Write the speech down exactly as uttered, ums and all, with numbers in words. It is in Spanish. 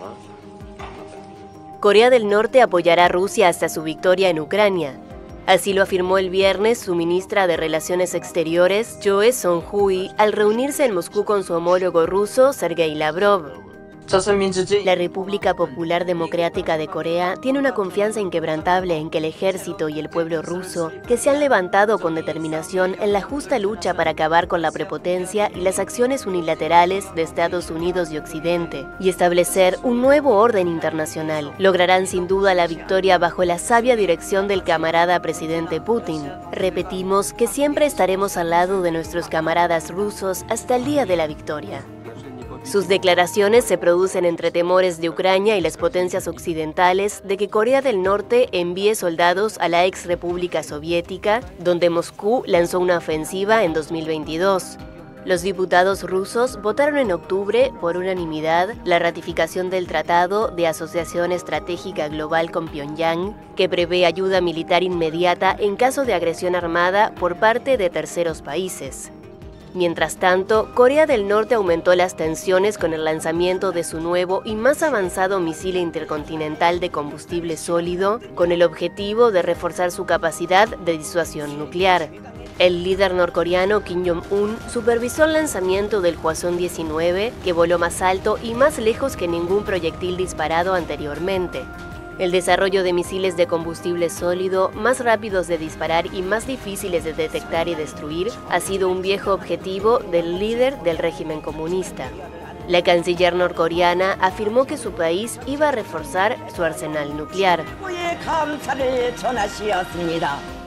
Corea del Norte apoyará a Rusia hasta su victoria en Ucrania. Así lo afirmó el viernes su ministra de Relaciones Exteriores, Choe Son-hui, al reunirse en Moscú con su homólogo ruso, Sergei Lavrov. La República Popular Democrática de Corea tiene una confianza inquebrantable en que el ejército y el pueblo ruso, que se han levantado con determinación en la justa lucha para acabar con la prepotencia y las acciones unilaterales de Estados Unidos y Occidente, y establecer un nuevo orden internacional, lograrán sin duda la victoria bajo la sabia dirección del camarada presidente Putin. Repetimos que siempre estaremos al lado de nuestros camaradas rusos hasta el día de la victoria. Sus declaraciones se producen entre temores de Ucrania y las potencias occidentales de que Corea del Norte envíe soldados a la ex República Soviética, donde Moscú lanzó una ofensiva en dos mil veintidós. Los diputados rusos votaron en octubre, por unanimidad, la ratificación del Tratado de Asociación Estratégica Global con Pyongyang, que prevé ayuda militar inmediata en caso de agresión armada por parte de terceros países. Mientras tanto, Corea del Norte aumentó las tensiones con el lanzamiento de su nuevo y más avanzado misil intercontinental de combustible sólido, con el objetivo de reforzar su capacidad de disuasión nuclear. El líder norcoreano Kim Jong-un supervisó el lanzamiento del Hwasong diecinueve, que voló más alto y más lejos que ningún proyectil disparado anteriormente. El desarrollo de misiles de combustible sólido, más rápidos de disparar y más difíciles de detectar y destruir, ha sido un viejo objetivo del líder del régimen comunista. La canciller norcoreana afirmó que su país iba a reforzar su arsenal nuclear.